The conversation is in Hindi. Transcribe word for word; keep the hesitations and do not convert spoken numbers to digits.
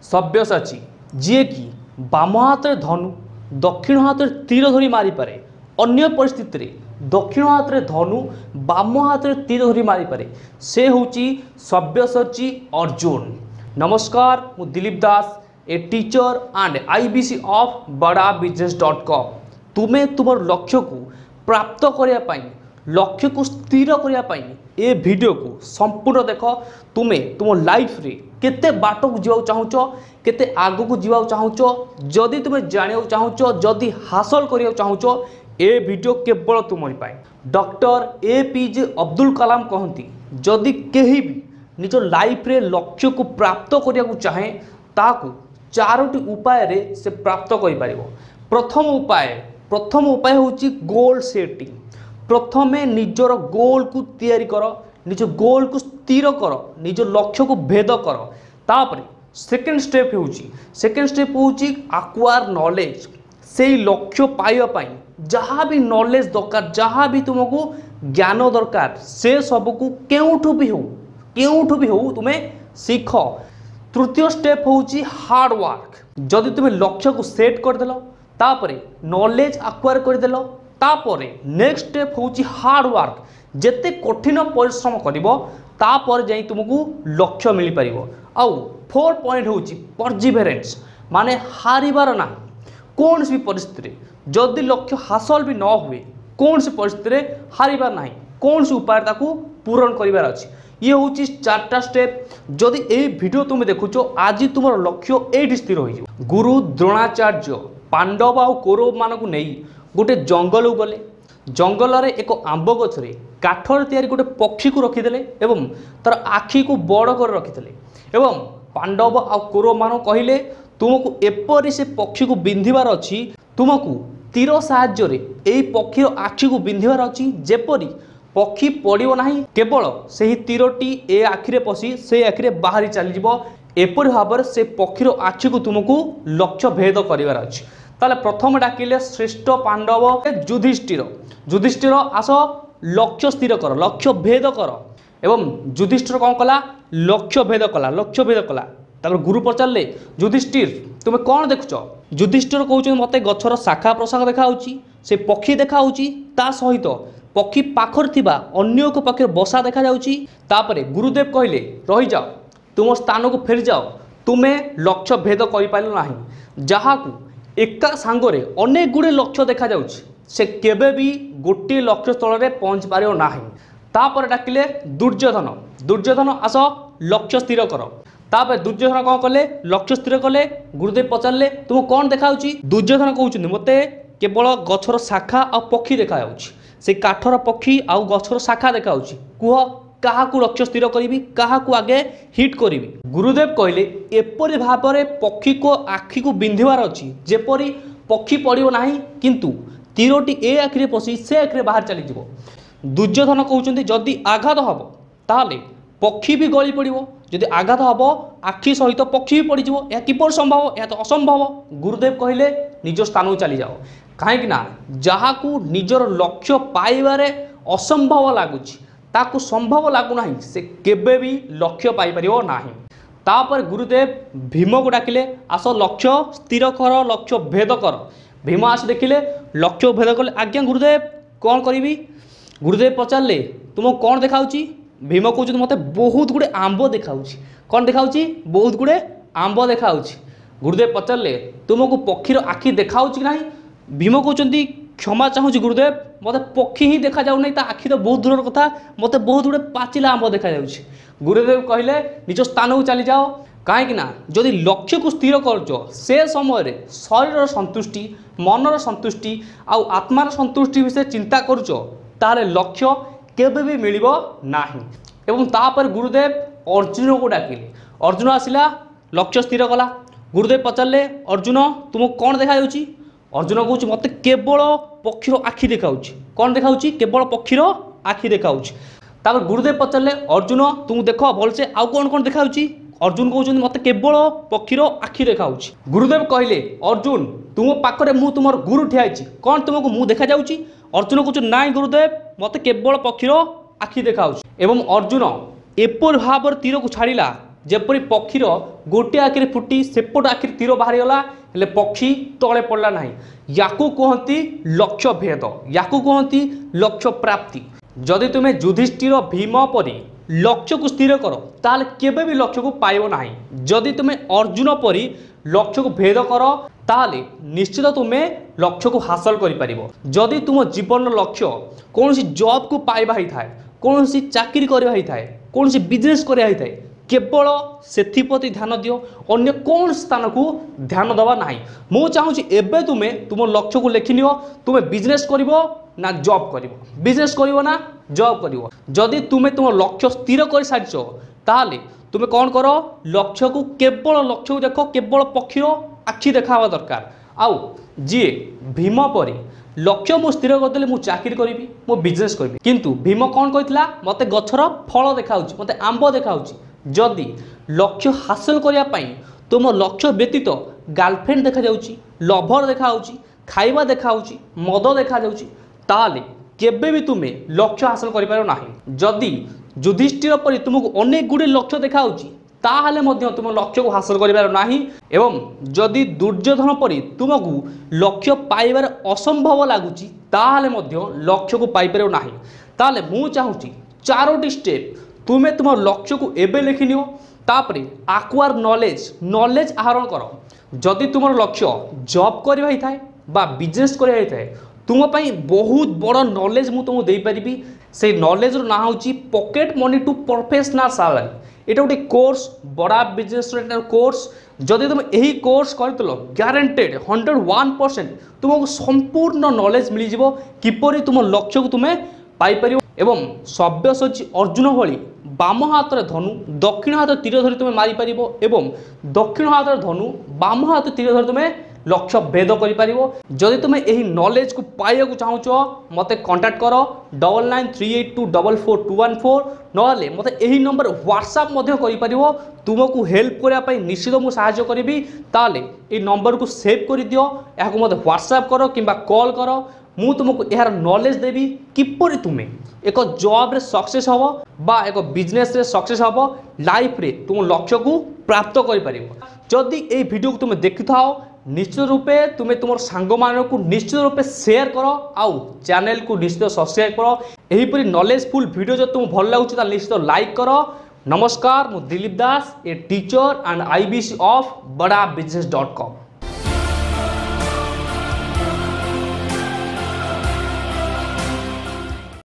सब्यसाची जी कि बाम हाथ में धनु दक्षिण हाथ में तीर धरी मारी पारे। अन्य परिस्थिति में दक्षिण हाथ में धनु बाम हाथ में तीर धरी मारी पारे से होची सब्यसाची अर्जुन। नमस्कार, मु Dilip Das, a teacher and IBC of Bada business dot com. तुम्हें तुम लक्ष्य को प्राप्त करने लक्ष्य को स्थिर करने ए वीडियो को संपूर्ण देख। तुम्हें तुम लाइफ रे केते बाट को जीवा चाहूच, केते आग को जीवा चाहूच, जदि तुम्हें जाना चाहूच, जदि हासिल करने चाहूच, ए वीडियो केवल तुमरी पाए। डॉक्टर एपीजे अब्दुल कलाम कहती जदि कहीं भी निज लाइफ रे लक्ष्य को प्राप्त करने को चाहे ताकू चारोटी उपाय रे से प्राप्त कर पारिबो। प्रथम उपाय प्रथम उपाय होची गोल सेटिंग। प्रथमे निजर गोल को तैयारी कर, निज गोल को स्थिर कर, निज लक्ष्य को भेद कर। तापरे सेकेंड स्टेप होची सेकेंड स्टेप होची एक्वायर नॉलेज। से लक्ष्य पाइबा पई जहाँ भी नॉलेज दरकार, जहाँ भी तुमको ज्ञान दरकार, से सबको केउठु भी हो केउठु भी हो तुम्हें सीख। तृतीय स्टेप होची हार्ड वर्क। जदि तुम्हें लक्ष्य को सेट करदेल, तापरे नॉलेज एक्वायर करदेल, तापरे नेक्स्ट स्टेप होची हार्ड वर्क। जेते कठिन परिश्रम करिवो तापर जाई तुमको लक्ष्य मिल पारिवो। आउ फोर पॉइंट होची परजिवेरेंस, माने हारिबार ना। कौन सी परिस्थिति जदि लक्ष्य हासिल भी न हुए, कौन सी परिस्थिति हारिबार ना, कौन सी उपाय ताकू पूरण करिवार अछि। ये होची चारटा स्टेप। जदि ए वीडियो तुम देखुच, आज तुम लक्ष्य एठी स्थिर हो। गुरु द्रोणाचार्य पांडव आ कौरव मानक नहीं गोटे जंगल गले। जंगल रे एक आंब गछरे काठर तैयारी गोटे पक्षी को रखीदे एवं तार आखि को बड़ कर रखीदे एवं पांडव आ कौरव मान कहले तुमको एपरी से पक्षी को बिंधिबार अछि, तुमको तीर साहाय्य रे एई पक्षीर आखि को बिंधिबार अछि, जेपरी पक्षी पड़िबो नाही, केवल सही तीरटी ए आखिरे पसी से आखिरे बाहरी चली जिवो। एपरी भाव से पक्षीर आखि को तुमको लक्ष्य भेद करिवार अछि। ताले प्रथम डाकिले श्रेष्ठ पांडव युधिष्ठिर। युधिष्ठिर आस लक्ष्य स्थिर कर, लक्ष्य भेद कर। एवं युधिष्ठिर कौन कला? लक्ष्य भेद कला, लक्ष्य भेद कला। तापर गुरु पचारे युधिष्ठिर तुम्हें कौन देखुच? युधिष्ठिर कहते मत गछर शाखा प्रशाखा देखा, से पक्षी देखा, ता सहित पक्षी पाखर थिबा अन्य को पाखे बसा देखा जाउची। तापरे गुरुदेव कहले रही जाओ, तुम स्थान को फेरी जाओ, तुम्हें लक्ष्य भेद कर पाइल नाही। जहाँ को एका सांगरे अनेक गुड़े लक्ष्य देखा जाउची, से केबे भी गोटे लक्ष्य स्थल में पहुँच पारियो नाही। तापर डाकिले दुर्योधन। दुर्योधन आस लक्ष्य स्थिर कर। तापर दुर्योधन कौन कले? लक्ष्य स्थिर कले। गुरुदेव पचारे तुम कौन देखा? दुर्योधन कहते मते केवल गछर शाखा आ पक्षी देखा जाउची, से काठर पक्षी आउ गछर शाखा देखा जाउची। कुह कहा को लक्ष्य स्थिर करी, कहा को आगे हिट करी? गुरुदेव कहले एपरि भाव में पक्षी को आखि को बिंधिबार अछि, जेपरी पक्षी पड़िबो नाही किंतु तीरोटी ए आखिरे पसी से आखिरे बाहर चली जिवो। दुर्योधन कहउचंती जदि आघात हबो ताले पक्षी भी गली पड़िबो, जदि आघात हबो आखि सहित पक्षी भी पड़िजिवो। या किपर संभव? या तो असंभव। गुरुदेव कहले निज स्थान को चली जाओ, कहीं ना जहाँ को निजर लक्ष्य पाइबारे असंभव लगुच ताकू संभव लागू नाही, से केबे भी लक्ष्य पाई परिबो नाही। तापर गुरुदेव भीम को डाकिले आस लक्ष्य स्थिर कर, लक्ष्य भेद कर। भीम आस देखिले लक्ष्य भेद कले। आज्ञा गुरुदेव कौन करी? गुरुदेव पचारे तुम कौन देखा? भीम कहते मत बहुत गुड़े आंब देखा। कौन देखा? बहुत गुड़े आंब देखा। गुरुदेव पचारे तुमको पक्षीर आखि देखा कि ना? भीम कहते क्षमा चाहूँगी गुरुदेव, मत पक्षी ही देखा जाऊ नहीं, आखि तो बहुत दूर कथा, मत बहुत गुड़े पाचिला आंब देखा जाउछि। गुरुदेव कहले निज स्थान को चली जाओ, कहीं ना जदि लक्ष्य को स्थिर कर से समय शरीर संतुष्टि, मनर संतुष्टि आउ आत्मार संतुष्टि विषय चिंता करुच, तारे लक्ष्य केबे भी मिलिबो नाही। एवं तापर गुरुदेव अर्जुन को डाकिले। अर्जुन आसिला लक्ष्य स्थिर कला। गुरुदेव पचारे अर्जुन तुमको कौन देखा जाउछि? अर्जुन कहूँ मत केवल पक्षीर आखि देखा। कौन देखा? केवल पक्षीर आखि देखा। तापर गुरुदेव पचारे अर्जुन तुम देख भलसे आउ कौन कौन देखा? अर्जुन कहते मत केवल पक्षीर आखि देखा। गुरुदेव कहले अर्जुन तुम पाखरे मु तुम गुरु ठिया, कौन तुमको मु देखा जाउछि? अर्जुन कहते नाई गुरुदेव मत केवल पक्षीर आखि देखा। एवं अर्जुन एपर भाव तीर को छाड़ा जेपरी पक्षीर गोटे आखिरी फुटी सेपट आखिरी तीर बाहरी गला हेले पक्षी तले पड़ला नहीं। याकू कहती लक्ष्य भेद, याकू कहती लक्ष्य प्राप्ति। जदि तुम्हें युधिष्ठिर भीम परी लक्ष्य को स्थिर कर ताल केबे भी लक्ष्य को पाइब नाही। जदि तुम्हें अर्जुन परी लक्ष्य को भेद कर ताले निश्चित तुम्हें लक्ष्य को हासिल कर पारिबो। जदि तुम जीवन लक्ष्य कौन सी जॉब को पाइबा ही थाए, कौन सी चाकरी करबा ही थाए, कौन सी बिजनेस करबा ही थाए, केवल सेथिप्रति ध्यान दियो, अन्य कौन स्थान को ध्यान दवा नाही। मु चाहूँगी एबे तुम्हें तुम लक्ष्य को लिखि नियो। तुम्हें बिजनेस करिवो ना जॉब करिवो, बिजनेस करिवो ना जॉब करिवो। जदि तुम्हें तुम लक्ष्य स्थिर कर सारिछो ताले तुम्हें कौन करो, लक्ष्य को केवल लक्ष्य को देखो, केवल पक्षीर आखि देखा दरकार। आउ जी भीम परी लक्ष्य मु स्थिर करदेले मु चाकरी करी मु बिजनेस करी, किंतु भीम कौन कहला मते गछर फल देखाउछि, मते आंब देखाउछि। जदि लक्ष्य हासिल करने तुम लक्ष्य व्यतीत गर्लफ्रेंड देखा जाउची, लभर देखाउची, खाइबा देखाउची, मद देखा जाउची, ताले केबे भी तुम्हें लक्ष्य हासिल कर पारो नाही। जदि युधिष्ठिर परी तुमको अनेक गुड़े लक्ष्य देखाउची ताहले मध्य तुम लक्ष्य को हासिल कर पारो नाही। एवं जदि दुर्योधन परी तुमको लक्ष्य पाइबार असंभव लगुची ताहले मध्य लक्ष्य को पाई पारो नाही। ताहले मु चाहूची चारोटी स्टेप तुम्हें तुम लक्ष्य को एबे लिखि नियो। तापरे आक्वायर नॉलेज, नॉलेज आहरण कर। जदि तुम लक्ष्य जॉब करबा ही थाए बा बिजनेस करबा ही थाए तुम पई बहुत बड़ नॉलेज मु तुमको दे परिबी। से नॉलेज रो ना होची pocket money to professional salary. एटा गोटे कोर्स, बड़ा बिजनेस कोर्स। जदि तुम यही कोर्स करतलो ग्यारंटेड हंड्रेड वन परसेंट तुमको संपूर्ण नॉलेज मिल जिवो किपरि तुम लक्ष्य को तुम्हें पाई परिबो। एवं सव्यसाची अर्जुन भली बाम हाथ धनु दक्षिण हाथ तीर धरी तुम्हें मारी पारिबो एवं दक्षिण हाथ धनु बाम हाथ तीर धरी तुम्हें लक्ष्य भेद करि पारिबो। जदि तुम्हें यही नॉलेज को पाइबा को चाहूचो मते कांटेक्ट करो double nine three eight two double four two one four नले मते यही नंबर व्हाट्सएप मध्य करि पारिबो। तुमको हेल्प करिया पई निश्चित मु सहायता करिबी। ताले ए नंबर को सेव करि दियो, याको मते व्हाट्सएप करो किंबा कॉल करो। मु तुमको यार नॉलेज देवी किपरि तुम्हें एक जॉब रे सक्सेस हबो बा एक बिजनेस रे सक्सेस हबो, लाइफ रे तुम लक्ष्य को प्राप्त करि परिबो। जदि ए वीडियो को तुम देखि थाओ निश्चित रूपे तुम्हें तुम सांग मान को निश्चित रूपे शेयर करो, आउ चैनल को निश्चित सब्सक्राइब करो। एहीपरि नॉलेजफुल वीडियो जो तुम भल लागुछि ता निश्चित लाइक करो। नमस्कार, मु Dilip Das, a teacher and IBC of Bada business dot com.